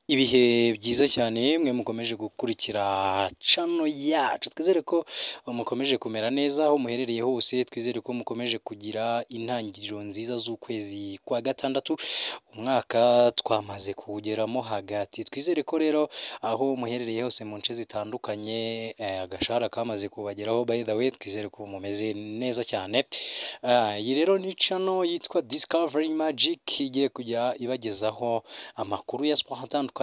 Ibihe byiza cyane mwe mukomeje gukurikira channel yacu, twizere ko mukomeje kumera neza aho muherereye hose, twizere ko mukomeje kugira intangiriro nziza z'ukwezi kwa gatandatu, umwaka twamaze kuwugeramo hagati, twizere ko rero aho muherereye hose mu nce zitandukanye agashahara kamaze kubageraho, by the way twizere ko mumeze neza cyane. Iyi rero ni channel yitwa Discovery Magic, igiye kujya ibagezaho amakuru ya sport atandukanye,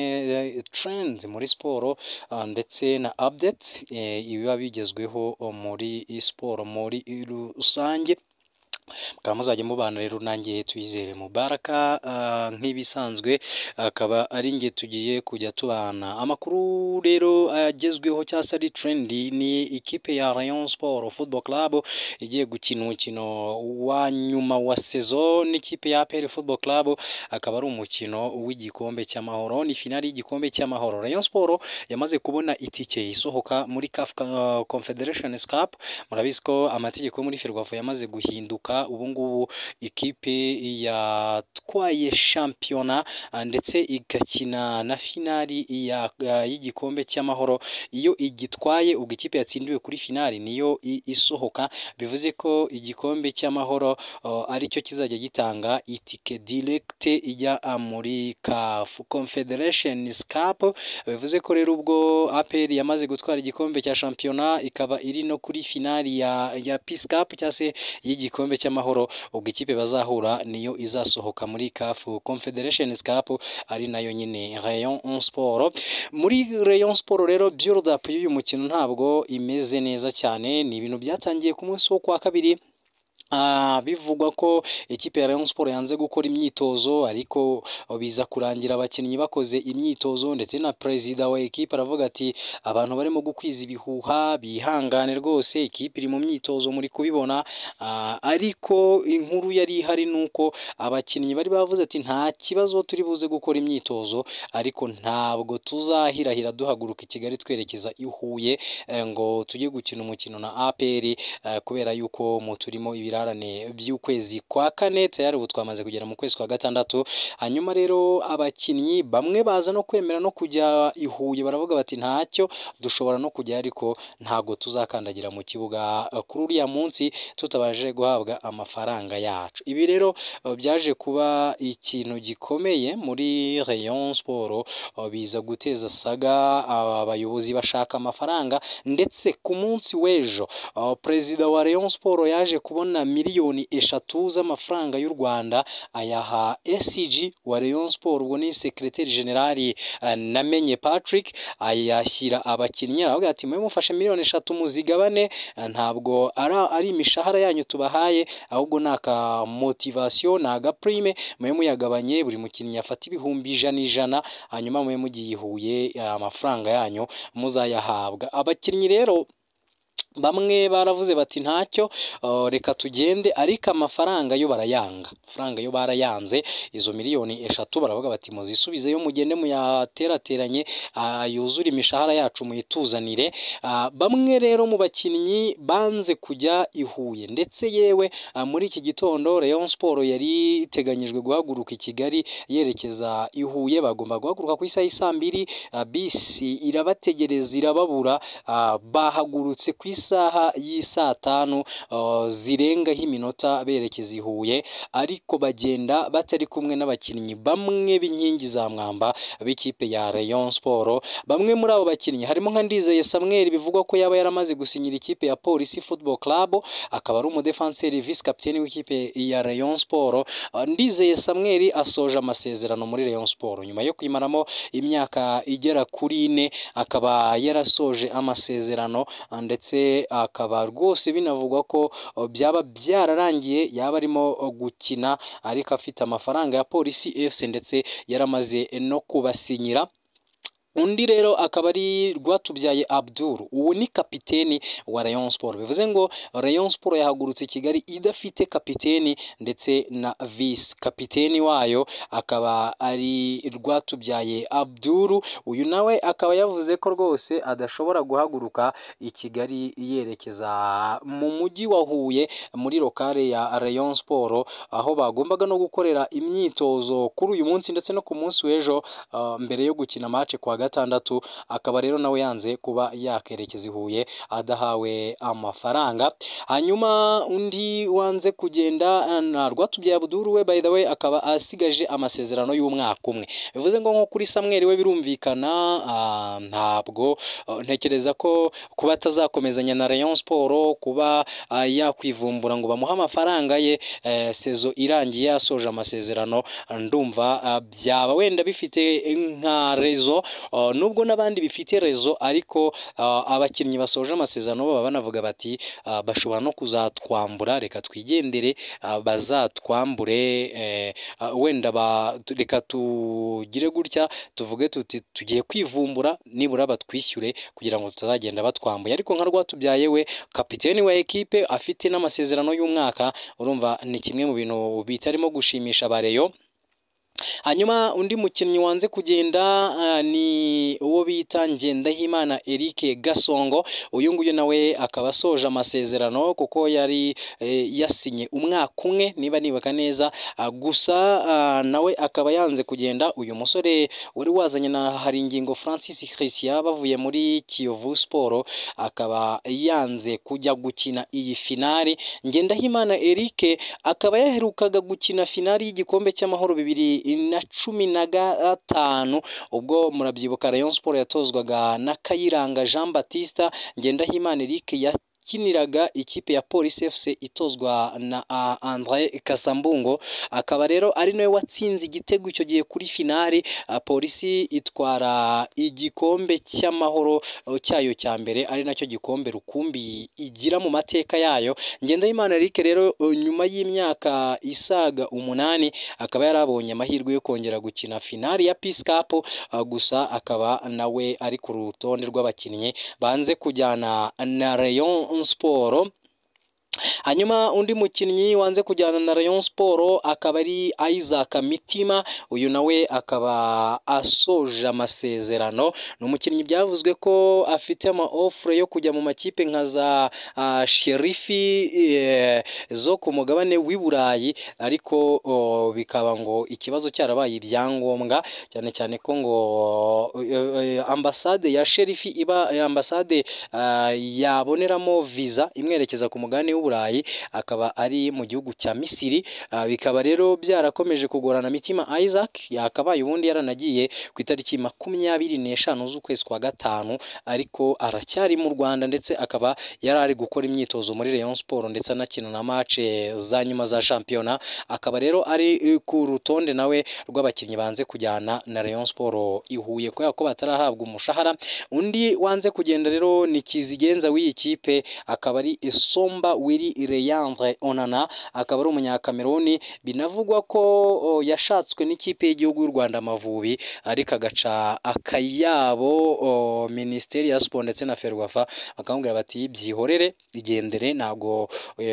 trends muri siporo ndetse na updates ibiba bigezweho muri siporo muri rusange. Mukaba muzajya mubana rero nanjye Tuyizere Mubaraka, nk'ibisanzwe akaba ari nge tugiye kujya tubana amakuru rero agezweho cyangwa se ari trendi. Ni ikipe ya Rayon Sport Football Club igiye gukina umukino wa nyuma wa saison n'ikipe ya APR Football Club, akaba ari umukino w'igikombe cy'amahoro, ni finali y'igikombe cy'amahoro. Rayon Sport yamaze kubona itike isohoka muri CAF Confederation Cup. Murabizi ko amategeko muri Ferwafa yamaze guhinduka, ubu ngubu ikipe yatwaye shampiyona ndetse igakina na finali y'igikombe cy'amahoro. Iyo igitwaye ubwo ikipe yatsindiwe kuri finali niyo isohoka, bivuze ko igikombe cy'amahoro aricyo kizajya gitanga itike direct ijya muri CAF Confederation Cup. Bivuze ko rero ubwo APR yamaze gutwara igikombe cya shampiyona, ikaba iri no kuri finali ya Peace Cup cyangwa se y'igikombe cy'amahoro, ubwo ikipe bazahura niyo izasohoka muri CAF Confederation Cup, ari nayo nyine Rayon Sport. Muri Rayon Sport rero build up y'uyu mukino ntabwo imeze neza cyane, ni ibintu byatangiye ku munsi wo kwa kabiri. Bivugwa ko ikipe ya Rayon Sport yanze gukora imyitozo, ariko biza kurangira abakinnyi bakoze imyitozo, ndetse na perezida wa ekipe aravuga ati abantu barimo gukwiza ibihuha bihangane rwose, ikipe iri mu myitozo muri kubibona. Ariko inkuru yari ihari nuko abakinnyi bari bavuze ati nta kibazo turi buze gukora imyitozo, ariko ntabwo tuzahirahira duhaguruka i Kigali twerekeza i Huye ngo tujye gukina umukino na APR, kubera yuko mu turimo ibirarane by'ukwezi kwa kane, tayari ubu twamaze kugera mu kwezi kwa gatandatu. Hanyuma rero abakinnyi bamwe baza no kwemera no kujya i Huye, baravuga bati ntacyo dushobora no kujya, ariko ntago tuzakandagira mu kibuga kuri uriya munsi tutabaje guhabwa amafaranga yacu. Ibi rero byaje kuba ikintu gikomeye muri Rayon Sport, biza guteza saga, abayobozi bashaka amafaranga, ndetse ku munsi w'ejo perezida wa Rayon Sport yaje kubona miliyoni 3 z'amafaranga y'u Rwanda, ayaha SG wa Rayon Sport, ubwo ni secrétaire général Namenye Patrick, ayashyira abakinnyi, aravuga ati mwe mufashe miliyoni 3 muzigabane, ntabwo ari imishahara yanyu tubahaye, ahubwo naka motivation naga prime, mwe muyagabanye, buri mukinnyi afata ibihumbi 100, hanyuma mwe mugiye Huye amafaranga yanyu muzayahabwa. Abakinnyi rero bamwe baravuze bati ntacyo, reka tugende, ariko amafaranga yo barayanga, amafaranga yo barayanze. Izo miliyoni 3 baravuga bati muzisubizeyo, mugende muyaterateranye, yuzura imishahara yacu muyituzanire. Bamwe rero mu bakinnyi banze kujya i Huye, ndetse yewe muri iki gitondo Rayon Sport yari iteganyijwe guhaguruka i Kigali yerekeza i Huye, bagomba guhaguruka ku isaha y'isa 2, bisi irabategereza irababura, bahagurutse ku isaha y'isa 5 zirengaho iminota berekeza i Huye, ariko bagenda batari kumwe n'abakinnyi bamwe b'inkingi za mwamba b'ikipe ya Rayon Sport. Bamwe muri abo bakinnyi harimo nka Ndizeye Samuel, bivugwa ko yaba yaramaze gusinyira ikipe ya Police Football Club, akaba ari umudefenseur vice capitaine w'ikipe ya Rayon Sport. Ndizeye Samuel asoje amasezerano muri Rayon Sport nyuma yo kwimaramo imyaka igera kuri 4, akaba yarasoje amasezerano, ndetse akaba rwose binavugwa ko byaba byararangiye yaba arimo gukina, ariko afite amafaranga ya Police FC, ndetse yaramaze no kubasinyira. Undi rero akaba ari Rwatubyaye Abdul, uwo ni kapiteni wa Rayon Sport. Bivuze ngo Rayon Sport yahagurutse Kigali idafite kapiteni ndetse na vice kapiteni wayo akaba ari Rwatubyaye Abdul. Uyu nawe akaba yavuze ko rwose adashobora guhaguruka i Kigali yerekeza mu mujyi wa Huye muri lokale ya Rayon Sport, aho bagombaga no gukorera imyitozo kuri uyu munsi ndetse no ku munsi w'ejo mbere yo gukina match kwa gatandatu. Akaba rero nawe yanze kuba yakerekeza i Huye adahawe amafaranga. Hanyuma undi wanze kugenda na Rwatubyaye Abdul, we by the way akaba asigaje amasezerano y'umwaka umwe. Bivuze ngo nko kuri Samuel we birumvikana, ntabwo ntekereza ko kuba atazakomezanya na Rayon Sport, kuba yakwivumbura ngo bamuhe amafaranga ye sezo irangiye yasoje amasezerano, ndumva byaba wenda bifite nka rezo, nubwo n'abandi bifite rezo, ariko abakinnyi basoje amasezerano baba banavuga bati bashobora no kuzatwambura, reka twigendere bazatwambure, wenda reka tugire gutya tuvuge tuti tugiye kwivumbura nibura batwishyure kugira ngo tutazagenda batwambuye. Ariko nka Rwatubyaye we kapiteni wa ekipe afite n'amasezerano y'umwaka, urumva ni kimwe mu bintu bitarimo gushimisha abareyo. Hanyuma undi mukinnyi wanze kugenda ni uwo bita Ngendahimana Eric Gasongo. Uyu nguyu nawe akaba asoje amasezerano kuko yari yasinye umwaka umwe niba nibuka neza, gusa nawe akaba yanze kugenda. Uyu musore wari wazanye na Haringingo Francis Christian bavuye muri Kiyovu Sport, akaba yanze kujya gukina iyi finali. Ngendahimana Eric akaba yaherukaga gukina finali y'igikombe cy'amahoro 2015, ubwo murabyibuka Rayon Sport yatozwaga na Kayiranga Jean Baptiste. Ngendahimana Eric yakiniraga ikipe ya Police FC itozwa na Andre Kasambungo, akaba rero ari nawe watsinze igitego icyo gihe kuri finali. Polisi itwara igikombe cy'amahoro cyayo cya mbere, ari nacyo gikombe rukumbi igira mu mateka yayo. Ngendahimana Eric rero nyuma y'imyaka isaga 8 akaba yarabonye amahirwe yo kongera gukina finali ya Peace Cup, gusa akaba nawe ari ku rutonde rw'abakinnyi banze kujyana na Rayon Sport. Hanyuma undi mukinnyi wanze kujyana na Rayon Sport akaba ari Isaac Mitima. Uyu nawe akaba asoje amasezerano. Ni umukinnyi byavuzwe ko afite ama offre yo kujya mu makipe nka za Sherifi zo ku mugabane w'i Burayi, ariko bikaba ngo ikibazo cyarabaye ibyangombwa, cyane cyane ko ngo ambasade ya Sherifi iba ambasade yaboneramo visa imwerekeza ku mugabane w'u Burayi, akaba ari mu gihugu cya Misiri. Bikaba rero byarakomeje kugorana. Mitima Isaac yakabaye ubundi yaranagiye ku itariki 25 z'ukwezi kwa gatanu, ariko aracyari mu Rwanda ndetse akaba yari ari gukora imyitozo muri Rayon Sport ndetse anakina na match za nyuma za shampiyona. Akaba rero ari ku rutonde nawe rw'abakinnyi banze kujyana na Rayon Sport ihuye kubera ko batarahabwa umushahara. Undi wanze kugenda rero ni kizigenza w'iyi kipe, akaba ari Somba Willy Leandre Onana, akaba ari umunyakameruni. Binavugwa ko yashatswe n'ikipe y'igihugu y'u Rwanda Amavubi, ariko agaca akayabo Minisiteri ya Sport ndetse na Ferwafa bakamubwira bati byihorere igendere, ntago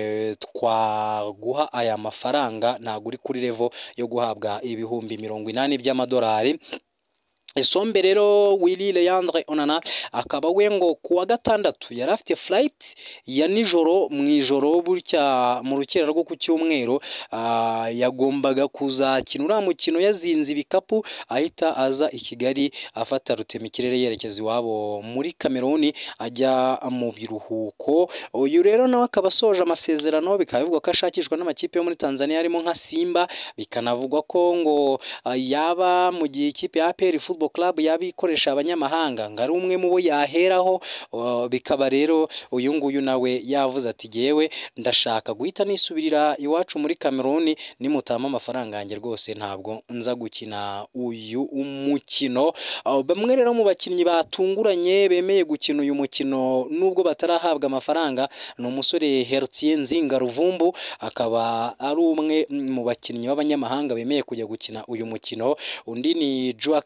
twaguha aya mafaranga, ntago uri kuri level yo guhabwa ibihumbi 80 by'amadolari. Sombe rero Willy Leandre Onana akaba we ngo kuwa gatandatu yari afite flight ya nijoro, mu ijoro burya mu rukera rwo ku cyumweru, yagombaga kuzakina uriya mukino yazinze ibikapu ahita aza i Kigali afata rutemikirere yerekeza iwabo muri Kameruni ajya mu biruhuko. Uyu rero nawe akaba asoje amasezerano, bikaba bivugwa ko ashakishwa n'amakipe yo muri Tanzania harimo nka Simba, bikanavugwa ko ngo yaba mu gihe ikipe ya APR Club yabikoresha abanyamahanga ngo ari umwe mu bo yaheraho. Bikaba rero uyu nguyu nawe yavuze ati yewe ndashaka guhita nisubirira iwacu muri Kameruni, nimutama amafaranga yanjye rwose ntabwo nza gukina uyu umukino. Bamwe rero mu bakinnyi batunguranye bemeye gukina uyu mukino nubwo batarahabwa amafaranga ni umusore Hertien Nzinga Ruvumbu, akaba ari umwe mu bakinnyi b'abanyamahanga bemeye kujya gukina uyu mukino. Undi ni Joachim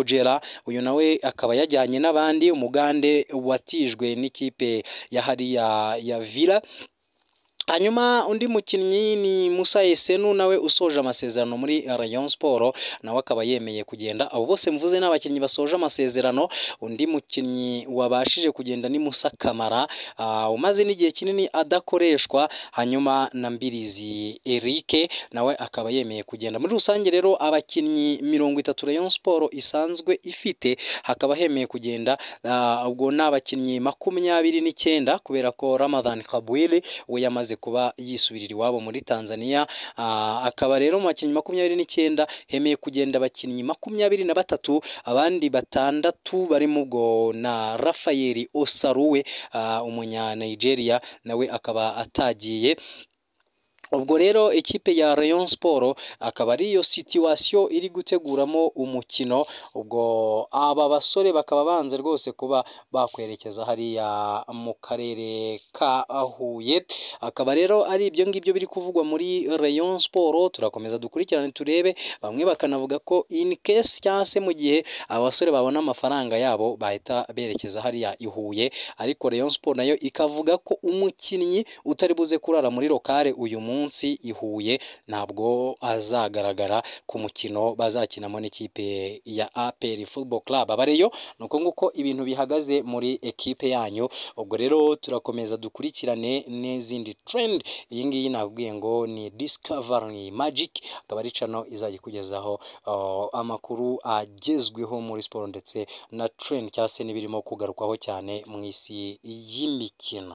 Ojera, uyu nawe akaba yajyanye n'abandi, umugande watijwe n'ikipe ya hariya ya Villa. Hanyuma undi mukinnyi ni Musa Esenu, nawe usoje amasezerano muri Rayon Sport, nawe akaba yemeye kugenda. Abo bose mvuze n'abakinnyi basoje amasezerano. Undi mukinnyi wabashije kugenda ni Musa Kamara, umaze n'igihe kinini adakoreshwa. Hanyuma na Mbirizi Eric nawe akaba yemeye kugenda. Muri rusange rero abakinnyi 30 Rayon Sport isanzwe ifite, hakaba hemeye kugenda ubwo n'abakinnyi 29 kubera ko Ramadan Kabwili we yamaze kuba yisubirira iwabo muri Tanzania. Akaba rero mu bakinnyi 29 hemeye kugenda abakinnyi 23, abandi 6 barimo ubwo na Rafael Osaruwe, umunya Nigeria, nawe akaba atagiye. Ubwo rero ikipe ya Rayon Sport akaba ari iyo situation iri guteguramo umukino. Ubwo aba basore bakaba banze rwose kuba bakwerekeza hariya mu karere ka Huye. Akaba rero ari ibyo ngibyo biri kuvugwa muri Rayon Sport. Turakomeza dukurikirane turebe, bamwe bakanavuga ko in case cyangwa se mu gihe abasore babona amafaranga yabo bahita berekeza hariya i Huye, ariko Rayon Sport nayo ikavuga ko umukinnyi utari buze kurara muri lokale uyu munsi i Huye ntabwo azagaragara ku mukino bazakinamo n'ikipe ya APR Football Club. Abareyo nuko nguko ibintu bihagaze muri ekipe yanyu. Ubwo rero turakomeza dukurikirane n'izindi trend. Iyi ngiyi nabwiye ngo ni Discovery Magic, akaba ari channel izajya kugezaho amakuru agezweho muri sport ndetse na trend cyase n'ibirimo kugarukwaho cyane mu isi y'imikino.